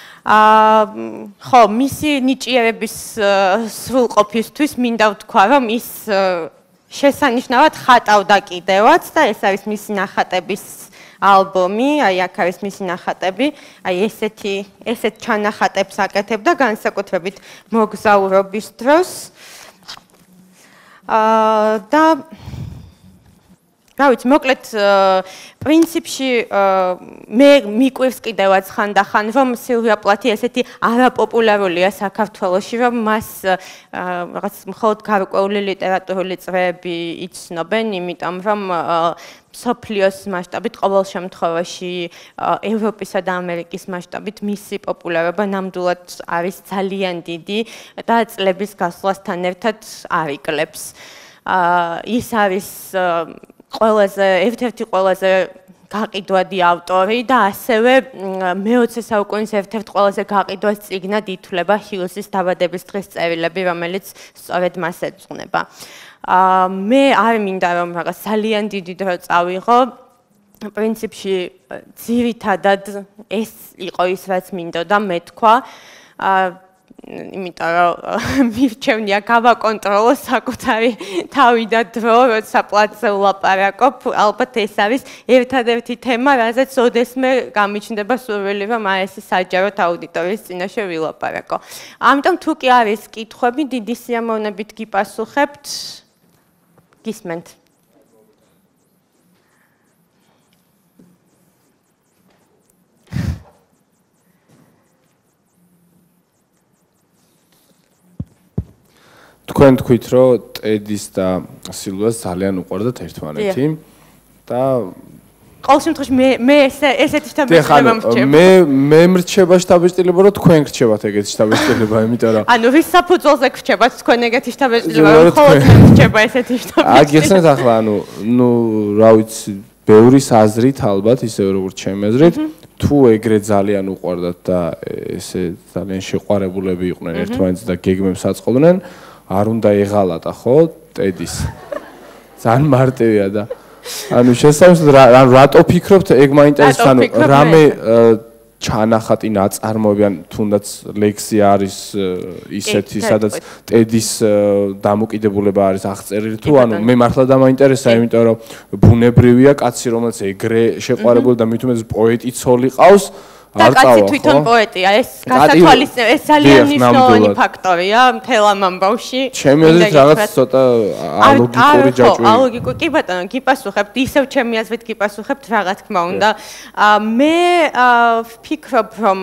ხო, მისი ნიჭიერების სრულყოფისთვის მინდა ვთქვა, რომ ის შესანიშნავად ხატავდა კიდევაც და ეს არის მისი ნახატების ალბომი, აი აქ არის მისი ნახატები, აი ესეთ ჩანახატებს აკეთებდა განსაკუთრებით მოგზაურობის დროს. და რა ვიცი, მოკლედ პრინციპში მე მიკვირს კიდევაც ხანდახან, რომ სილვია პლათი ესეთი არაპოპულარულია საქართველოში, რომ მას რაღაც მხოლოდ გარკვეული ლიტერატურული წრეები იცნობენ, იმიტომ რომ მსოფლიოს მასშტაბით ყოველ შემთხვევაში ევროპისა და ამერიკის მასშტაბით მისი პოპულარობა ნამდვილად არის ძალიან დიდი და წლების გასვლასთან ერთად არ იკლებს. ის არის ერთ-ერთი ყველაზე გაყიდვადი ავტორი და ასევე მე-20 საუკუნის ერთ-ერთ ყველაზე გაყიდვას წიგნად ითვლება ჰიუსის დაბადების დღის წერილები, რომელიც სწორედ მას ეძღვნება. მე არ მინდა რომ რაღაც ძალიან დიდი დრო წავიღო. პრინციპში ძირითადად ეს იყო ის, რაც მინდოდა მე თქვა. იმიტომ რომ მირჩევნია გავაკონტროლო საკუთარი თავი და დრო, როცა პლატზე ვლაპარაკობ, ალბათ ეს არის ერთადერთი თემა, რაზეც ოდესმე გამიჩნდება სურვილი, რომ ეს საჯაროდ აუდიტორიის წინაშე ვილაპარაკო. ამიტომ თუ კი არის კითხვები, დიდი სიამოვნებით გიპასუხებთ. გისმენთ. თქვენ თქვით, რომ ტედის და სილვას ძალიან უყვარდათ ერთმანეთი და ყოველ შემთხვევაში მე ესეთი შთაბეჭდილება მრჩება. მე მრჩება შთაბეჭდილება, რომ თქვენ გრჩებათ ეგეთი შთაბეჭდილება, იმიტომ რომ ანუ ვის საფუძველზე გრჩებათ თქვენ ეგეთი შთაბეჭდილება, რომ ხოლმე მრჩება ესეთი შთაბეჭდილება. აგიხსენეთ ახლა, ნუ რა ვიცი, ბევრის აზრით ალბათ, ისევე როგორც ჩემი აზრით, თუ ეგრე ძალიან უყვარდათ და ესე ძალიან შეყვარებულები იყვნენ ერთმანეთს და გეგმებს აწყობდნენ, არ უნდა ეღალატა, ხო, ტედის. ძალიან მარტივია და ანუ შესაბამისად რატო ფიქრობთ, ეგ მაინტერესებს, ანუ რამე ჩანახატი ნაწარმოები, ან თუნდაც ლექსია არის ისეთი, სადაც ტედის დამოკიდებულება არის აღწერილი, თუ ანუ მე მართლა დამაინტერესა, იმიტომ რომ ბუნებრივია კაცი, რომელიც ეგრე შეყვარებული და მით უმეტეს პოეტი ცოლი ყავს, და კაცი თვითონ პოეტია, ეს გასათვალისწინებელი, ეს ძალიან მნიშვნელოვანი ფაქტორია მთელ ამ ამბავში. ჩემი აზრით რაღაც ცოტა ალოგიკური ჯაჭვია. ალოგიკური, კი ბატონო, გიპასუხებთ, ისევ ჩემი აზრით გიპასუხებთ, რა თქმა უნდა. მე ვფიქრობ, რომ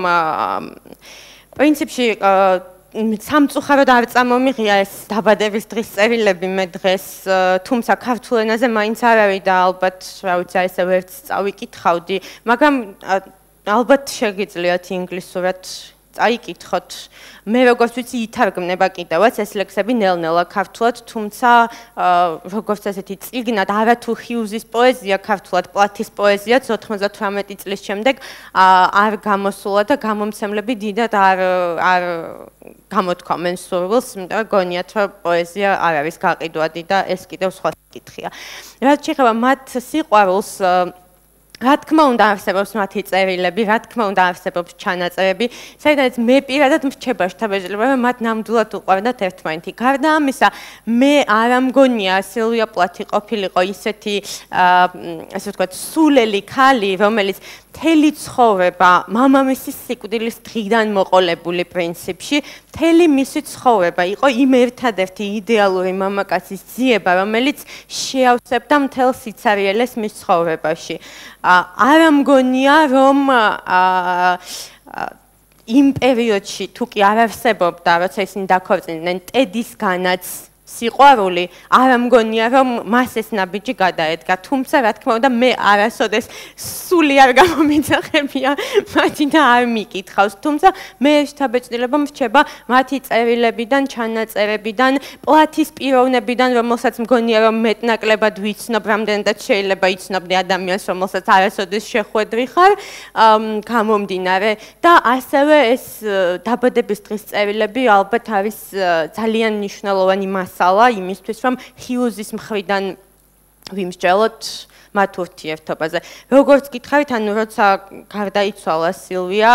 პრინციპში სამწუხაროდ არ წამომიღია ეს დაბადების დღის წერილები მე დღეს, თუმცა ქართულ ენაზე მაინც არავი და ალბათ, რა ვიცი, ესე ვერც წავიკითხავდი, მაგრამ ალბათ შეგიძლიათ ინგლისურად წაიკითხოთ. მე როგორც ვიცი, ითარგმნება კიდევაც ეს ლექსები ნელ-ნელა ქართულად, თუმცა როგორც ესეთი წიგნად არათუ ჰიუზის პოეზია ქართულად, პლათის პოეზიაც 98 წლის შემდეგ არ გამოსულა და გამომცემლები დიდად არ გამოთქვამენ სურვილს, იმიტომ რომ გონიათ, რომ პოეზია არ არის გაყიდვადი და ეს კიდევ სხვა საკითხია. რაც შეეხება მათ სიყვარულს, რა თქმა უნდა არსებობს მათი წერილები, რა თქმა უნდა არსებობს ჩანაწერები, საიდანაც მე პირადად მრჩება შთაბეჭდილება, რომ მათ ნამდვილად უყვარდათ ერთმანეთი. გარდა ამისა, მე არ ამგონია სილვია პლათი ყოფილიყო ისეთი, ასე ვთქვათ, სულელი ქალი, რომელიც მთელი ცხოვრება მამამისის სიკვდილის დღიდან მოყოლებული პრინციპში, მთელი მისი ცხოვრება იყო იმ ერთადერთი იდეალური მამაკაცის ძიება, რომელიც შეავსებდა მთელ სიცარიელეს მის ცხოვრებაში. არ ამგონია, რომ იმ პერიოდში თუ კი არ არსებობდა, როცა ისინი დაქორწინდნენ, ტედისგანაც სიყვარული, არ ამგონია, რომ მას ეს ნაბიჯი გადაედგა. თუმცა, რა თქმა უნდა, მე არასოდეს სული არ გამომიძახებია მათი და არ მიკითხავს. თუმცა, მე შთაბეჭდილება მრჩება მათი წერილებიდან, ჩანაწერებიდან, პლათის პიროვნებიდან, რომელსაც მგონია, რომ მეტნაკლებად ვიცნობ, რამდენადაც შეიძლება იცნობდი ადამიანს, რომელსაც არასოდეს შეხვედრი ხარ, გამომდინარე და ასევე ეს დაბადების დღის წერილები ალბათ არის ძალიან მნიშვნელოვანი მასალა იმისთვის, რომ ჰიუზის მხრიდან ვიმსჯელოთ მათ ურთიერთობაზე. როგორც გითხარით, ანუ როცა გარდაიცვალა სილვია,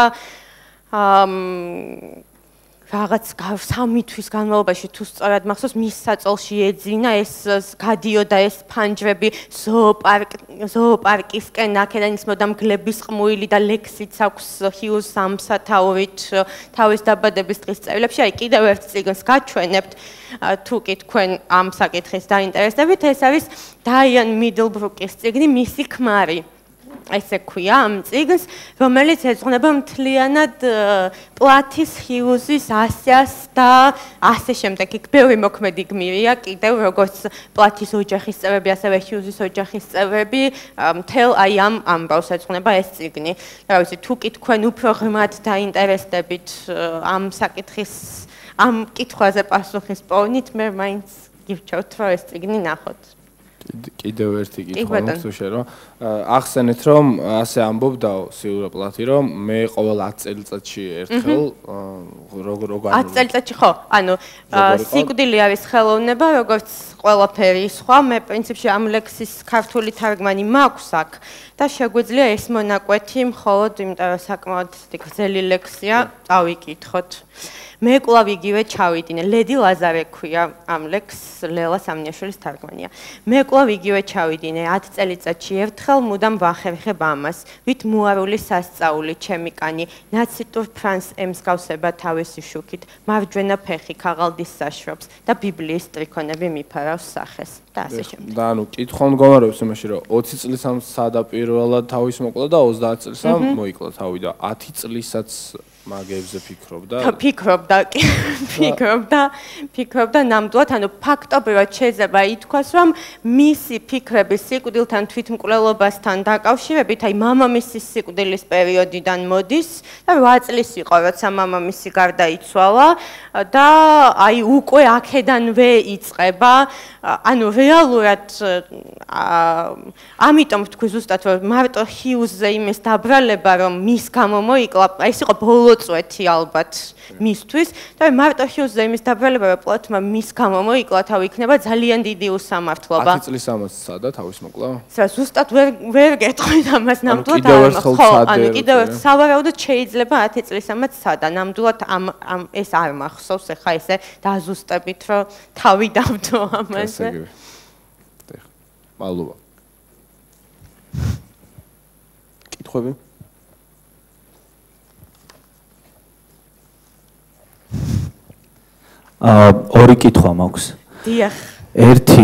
რაღაც 3 თვის განმავლობაში თუ სწორად მახსოვს, მის საწოლში ეძინა ეს გადიოდა ეს ფანჯრები ზოოპარკისკენ, აქედან ისმოდა მგლების ყმუილი და ლექსიც აქვს ჰიუზ სამსათაურით თავის დაბადების დღის წერილებში. აი კიდევ ერთ წიგნს გაჩვენებთ, თუ კი თქვენ ამ საკითხის დაინტერესდებით, ეს არის დაიან მიდლბრუკის წიგნი მისი ქმარი. ესე ქვია ამ წიგნს, რომელიც ეძღვნება მთლიანად პლათის, ჰიუზის, ასიას და ასე შემდეგ. იქ ბევრი მოქმედი გმირია, კიდევ როგორც პლათის ოჯახის წევრები, ასევე ჰიუზის ოჯახის წევრები, მთელ აი ამ ამბავს ეძღვნება ეს წიგნი. რა ვიცი, თუ კი თქვენ უფრო ღრმად დაინტერესდებით ამ საკითხის, ამ კითხვაზე პასუხის პოვნით, მე მაინც გირჩევთ რომ ეს წიგნი ნახოთ. კიდევ ერთი კითხვა მაქვს შენ რომ ახსენეთ რომ ასე ამბობდაო სილვია პლათი რომ მე ყოველ 10 წელიწადში ერთხელ როგორ 10 წელიწადში ხო ანუ სიკვდილი არის ხელოვნება როგორც ყველაფერი სხვა მე პრინციპში ამ ლექსის ქართული თარგმანი მაქვს აქ და შეგვიძლია ეს მონაკვეთი მხოლოდ იმიტომ რომ საკმაოდ გრძელი ლექსია წავიკითხოთ მე კვლავ იგივე ჩავიდინე ლედი ლაზარე ქვია ამ ლექსს ლელა სამნიაშვილის თარგმანია მე კვლავ იგივე ჩავიდინე 10 წელიწადში ერთხელ მუდამ ვახერხებ ამას ვით მოარული სასწაული ჩემი კანი ნაციტურ ფრანს ემსგავსება თავისი შუქით მარჯვენა ფეხი ქაღალდის საშრობს და ბიბლიის ტრიქონები მიფარავს სახეს და ასე შემდეგ და ანუ კითხვა მდგომარეობს იმაში რომ 20 წლის ამ სადაპირველად თავის მოკლა და 30 წელს მოიკლა თავი და 10 წლისაც მაგებზე ფიქრობდა ნამდვილად ანუ ფაქტობრივად შეიძლება ითქვას რომ მისი ფიქრები სიკვდილთან თვითმკვლელობასთან დაკავშირებით აი მამამისის სიკვდილის პერიოდიდან მოდის და 8 წლის იყო როცა მამამისი გარდაიცვალა და აი უკვე აქედანვე იწყება ანუ რეალურად ამიტომ თქვი ზუსტად რომ მარტო ჰიუსზე იმის დაბრალება რომ მის გამო მოიკლა ეს იყო ბოლო წვეთი ალბათ მისთვის და მარტო ჰიუსზე იმის დაბრალება რომ პლატმა მის გამო მოიკლა თავი იქნება ძალიან დიდი უსამართლობა 10 წლის ამას სადა თავის მოკლა? ზუსტად ვერ გეტყვით ამას ნამდვილად ანუ კიდევ ერთ სავარაუდოდ შეიძლება 10 წლის ამას სადა ნამდვილად ამ ეს არ მახსოვს ეხა ესე დაზუსტებით რომ თავი დავდო ამაზე მადლობა კითხვები ორი კითხვა მაქვს. დიახ. ერთი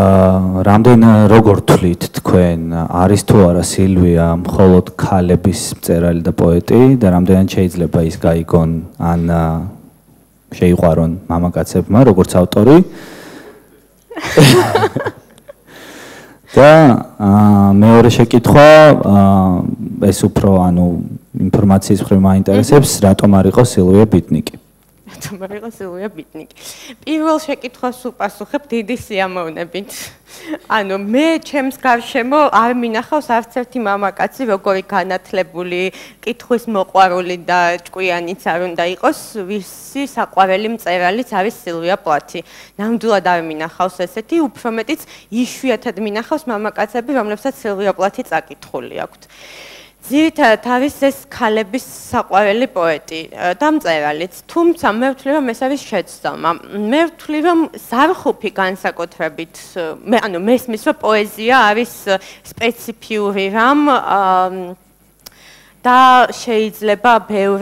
როგორ თვლით თქვენ არის თუ არა სილვია მხოლოდ ქალების მწერალი და პოეტი და რამდენად შეიძლება ის გაიგონ ან შეიყვარონ მამაკაცებმა როგორც ავტორი? და მეორე შეკითხვა ეს უფრო ანუ ინფორმაციის მხრივ მაინტერესებს რატომ არ იყო სილვია ბიტნიკი? თუმცა სილვია ბიტნიკი. პირველ შეკითხვას უპასუხებ დიდი სიამოვნებით. ანუ მე ჩემს გარშემო არ მინახავს არც ერთი მამაკაცი, როგორი განათლებული, კითხვის მოყვარული და ჭკვიანიც არ უნდა იყოს, ვისი საყვარელი მწერალიც არის სილვია პლათი. ნამდვილად არ მინახავს ესეთი, უფრო მეტიც იშვიათად მინახავს მამაკაცები, რომლებსაც სილვია პლათი წაკითხული აქვთ. ძირითადად არის ეს ქალების საყვარელი პოეტი და მწერალიც, თუმცა მე ვთვლი რომ ეს არის შეცდომა. მე ვთვლი რომ ზარხუფი განსაკუთრებით, ანუ მესმის რომ პოეზია არის სპეციფიური რამ და შეიძლება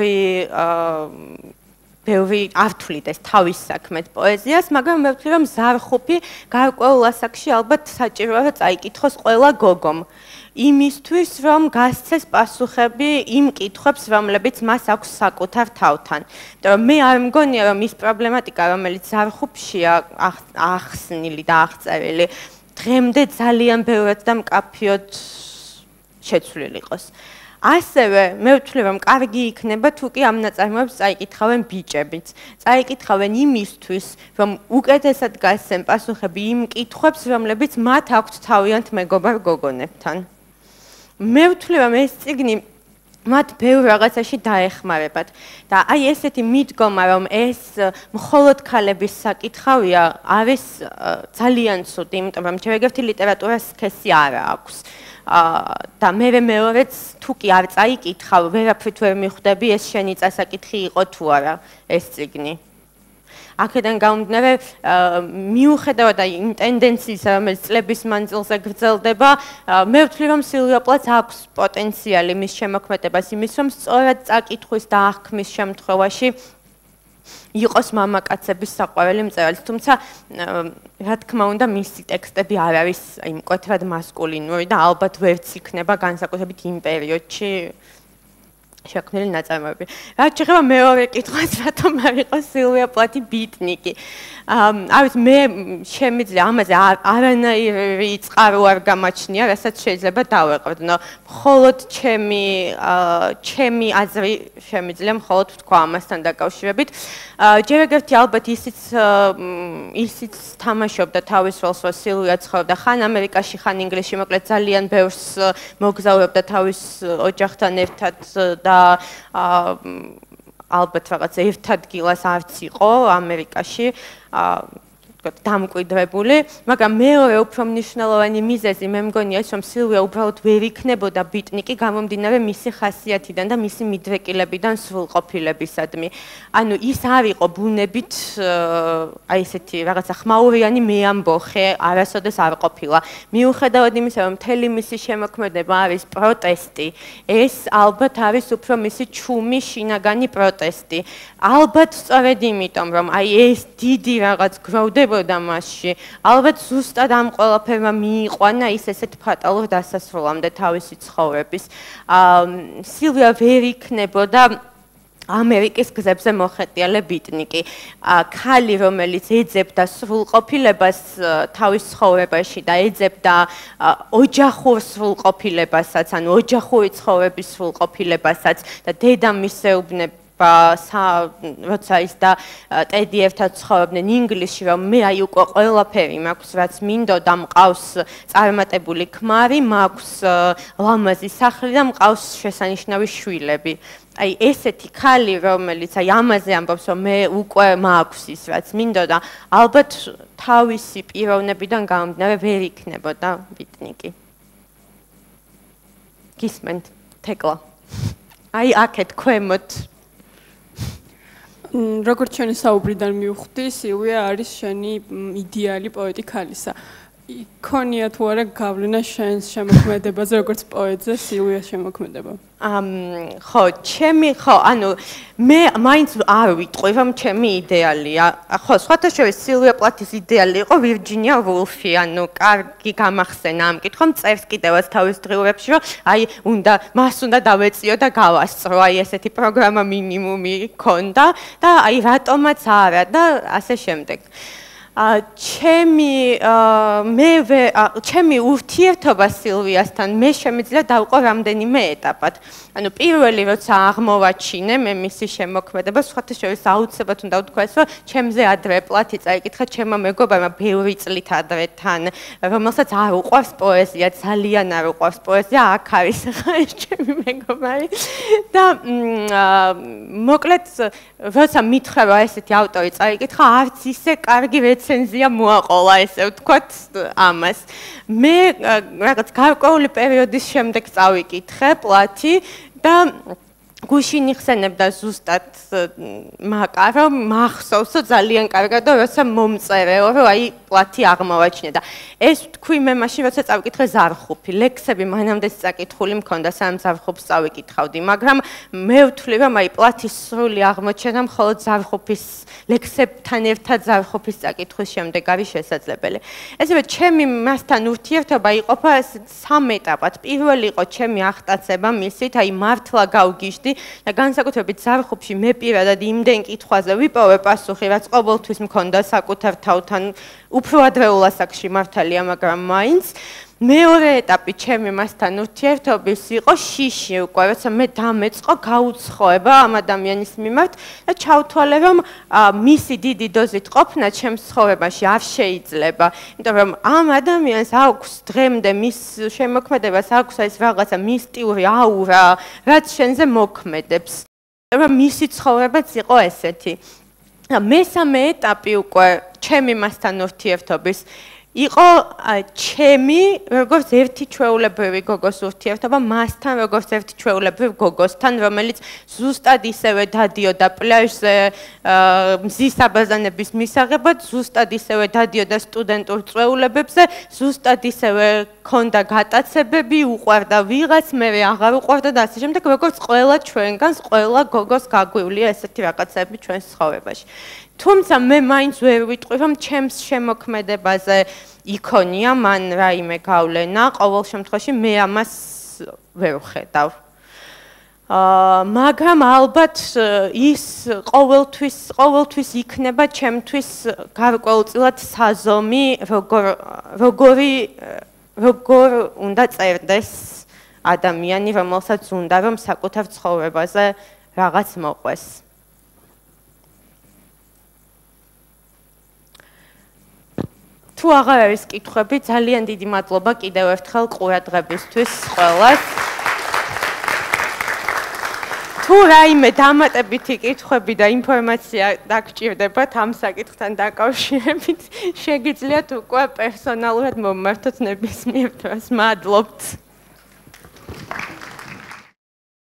ბევრი არ თვლიდეს თავის საქმეთ პოეზიას, მაგრამ მე ვთვლი რომ ზარხუფი გარკვეულ ასაკში ალბათ საჭიროა რომ წაიკითხოს ყველა გოგომ. იმისთვის რომ გასცეს პასუხები იმ კითხვებს, რომლებიც მას აქვს საკუთარ თავთან. იმიტომ რომ მე არ მგონია რომ ის პრობლემატიკა, რომელიც ზარხუფშია ახსნილი და აღწერილი, დღემდე ძალიან ბევრად და მკაფიოდ შეცვლილი იყოს. ასევე მე ვთვლი რომ კარგი იქნება თუ კი ამ ნაწარმოებს წაიკითხავენ ბიჭებიც. წაიკითხავენ იმისთვის, რომ უკეთესად გასცენ პასუხები იმ კითხვებს, რომლებიც მათ აქვთ თავიანთ მეგობარ გოგონებთან. მე ვთვლი რომ ეს წიგნი მათ ბევრ რაღაცაში დაეხმარებათ და აი ესეთი მიდგომა რომ ეს მხოლოდ ქალების საკითხავია არის ძალიან ცუდი, იმიტომ რომ შევეგებთ ლიტერატურას სქესი არ აქვს. და მე მეორეც თუ კი არ წაიკითხავ, ვერაფრით ვერ მიხვდები ეს შენი წასაკითხი იყო თუ არა ეს წიგნი. აქედან გამომდინარე, მიუხედავად იმ ტენდენციისა, რომელიც წლების მანძილზე გრძელდება, მე ვთვლი რომ სილვია პლათს აქვს პოტენციალი მის შემოქმედებას იმის, რომ სწორად წაკითხვის და აღქმის შემთხვევაში იყოს მამაკაცების საყვარელი მწერალი, თუმცა რა თქმა უნდა მისი ტექსტები არ არის მკვეთრად მასკულინური და ალბათ ვერც იქნება განსაკუთრებით იმ პერიოდში შექმნილი ნაწარმოები. რაც შეეხება მეორე კითხვას, რატომ არ იყო სილვია პლათი ბიტნიკი? არის მე შემიძლია ამაზე არანაირი წყარო არ გამაჩნია, რასაც შეიძლება დავეყრდნო. მხოლოდ ჩემი აზრი შემიძლია მხოლოდ ვთქვა ამასთან დაკავშირებით. ჯერ ერთი ალბათ ისიც თამაშობდა თავის როლს, რომ სილვია ცხოვრობდა ხან ამერიკაში, ხან ინგლისში, მოკლედ ძალიან ბევრს მოგზაურობდა თავის ოჯახთან ერთად და ალბათ რაღაც ერთ ადგილას არც იყო ამერიკაში დამკვიდრებული, მაგრამ მეორე უფრო მნიშვნელოვანი მიზეზი მე მგონია ის, რომ სილვია უბრალოდ ვერ იქნებოდა ბიტნიკი გამომდინარე მისი ხასიათიდან და მისი მიდრეკილებიდან სრულყოფილებისადმი. ანუ ის არ იყო ბუნებით აი ესეთი რაღაცა ხმაურიანი მეამბოხე, არასოდეს არ ყოფილა. მიუხედავად იმისა, რომ მთელი მისი შემოქმედება არის პროტესტი, ეს ალბათ არის უფრო მისი ჩუმი შინაგანი პროტესტი. ალბათ სწორედ იმიტომ, რომ აი ეს დიდი რაღაც გროვდება და მასში ალბათ ზუსტად ამ ყველაფერმა მიიყვანა ის ესეთ ფატალურ დასასრულამდე თავისი ცხოვრების. სილვია ვერ იქნებოდა ამერიკის გზებზე მოხეტიალე ბიტნიკი. ქალი, რომელიც ეძებდა სრულყოფილებას თავის ცხოვრებაში და ეძებდა ოჯახურ სრულყოფილებასაც, ანუ ოჯახური ცხოვრების სრულყოფილებასაც და დედამისეუბნებს როცა ის და ტედი ერთად ცხოვრობდნენ ინგლისში, რომ მე აი უკვე ყველაფერი მაქვს, რაც მინდოდა, მყავს წარმატებული ქმარი, მაქვს ლამაზი სახლი და მყავს შესანიშნავი შვილები. აი ესეთი ქალი, რომელიც აი ამაზე ამბობს, რომ მე უკვე მაქვს ის, რაც მინდოდა, ალბათ თავისი პიროვნებიდან გამომდინარე ვერ იქნებოდა ბიტნიკი. გისმენთ, თეკლა. აი აქეთ ქვემოთ როგორც ჩვენი საუბრიდან მივხვდი, სილვია არის შენი იდეალი პოეტი ქალისა. იქონია თუ არა გავლენა შენს შემოქმედებაზე, როგორც პოეტზე სილვიას შემოქმედება? ხო, ანუ მე მაინც არ ვიტყვი, რომ ჩემი იდეალია. ხო, სხვათა შორის სილვია პლათის იდეალი იყო ვირჯინია ვულფი, ანუ კარგი გამახსენა ამ კითხვა, წერს კიდევაც თავის დღიურებში, რომ აი მას უნდა დავეწიო და გავასწრო, აი ესეთი პროგრამა მინიმუმი ქონდა და აი რატომაც არა და ასე შემდეგ. ჩემი ურთიერთობა სილვიასთან მე შემიძლია დავყო რამდენიმე ეტაპად. ანუ პირველი როცა აღმოვაჩინე მე მისი შემოქმედება, სხვათა შორის აუცილებლად უნდა ვთქვა ეს, რომ ჩემზე ადრე პლათი წაიკითხა ჩემმა მეგობარმა ბევრი წლით ადრე თან, რომელსაც არ უყვარს პოეზია, ძალიან არ უყვარს პოეზია, აქ არის ხა ეს ჩემი მეგობარი. და მოკლედ როცა მითხრა რომ ესეთი ავტორი წაიკითხა, არც ისე კარგი რეცენზია მოაყოლა, ესე ვთქვათ ამას. მე რაღაც გარკვეული პერიოდის შემდეგ წავიკითხე პლათი და გუშინ იხსენებდა ზუსტად მაკარო მახსოვსო ძალიან კარგად და როცა მომწერეო რომ აი პლათი აღმოვაჩინე და ეს თქვი მე მაშინ როცა წავიკითხე ზარხუფი ლექსები მანამდე წაკითხული მქონდა სამ ზარხუფს წავიკითხავდი მაგრამ მე ვთვლი რომ აი პლათის სრული აღმოჩენა მხოლოდ ზარხუფის ლექსებთან ერთად ზარხუფის წაკითხვის შემდეგ არის შესაძლებელი. ესევე ჩემი მასთან ურთიერთობა იყოფა სამ ეტაპად. პირველი იყო ჩემი აღტაცება მისით, აი მართლა გავგიჟდი და განსაკუთრებით ზარხუფში მე პირადად იმდენ კითხვაზე ვიპოვე პასუხი, რაც ყოველთვის მქონდა საკუთარ თავთან უფრო ადრეულ ასაკში მართალია, მაგრამ მაინც მეორე ეტაპი ჩემი მასთან ურთიერთობის იყო შიში უკვე, როცა მე დამეწყო გაუცხოება ამ ადამიანის მიმართ და ჩავთვალე, რომ მისი დიდი დოზით ყოფნა ჩემს ცხოვრებაში არ შეიძლება, იმიტომ რომ ამ ადამიანს აქვს დღემდე მის შემოქმედებას აქვს ეს რაღაცა მისტიური აურა, რაც შენზე მოქმედებს. რომ მისი ცხოვრებაც იყო ესეთი. მესამე ეტაპი უკვე ჩემი მასთან ურთიერთობის იყო ჩემი როგორც ერთი ჩვეულებრივი გოგოს ურთიერთობა მასთან როგორც ერთი ჩვეულებრივ გოგოსთან, რომელიც ზუსტად ისევე დადიოდა პლაჟზე მზის აბაზანების მისაღებად, ზუსტად ისევე დადიოდა სტუდენტურ წვეულებებზე, ზუსტად ისევე ქონდა გატაცებები, უყვარდა ვიღაც, მე აღარ უყვარდა და ასე შემდეგ, როგორც ყველა ჩვენგანს, ყველა გოგოს გაგვივლია ესეთი რაღაცები ჩვენს ცხოვრებაში. თუმცა მე მაინც ვერ ვიტყვი, რომ ჩემს შემოქმედებაზე იქონია მან რაიმე გავლენა, ყოველ შემთხვევაში მე ამას ვერ ვხედავ. მაგრამ ალბათ ის ყოველთვის იქნება ჩემთვის გარკვეულწილად საზომი როგორ უნდა წერდეს ადამიანი რომელსაც უნდა რომ საკუთარ ცხოვრებაზე რაღაც მოყვეს თუ აღარ არის კითხვები ძალიან დიდი მადლობა კიდევ ერთხელ ყურადღებისთვის ყველას თუ რაიმე დამატებითი კითხვები და ინფორმაცია დაგჭირდებათ ამ საკითხთან დაკავშირებით, შეგიძლიათ უკვე პერსონალურად მომმართოთ ნებისმიერ დროს. მადლობთ.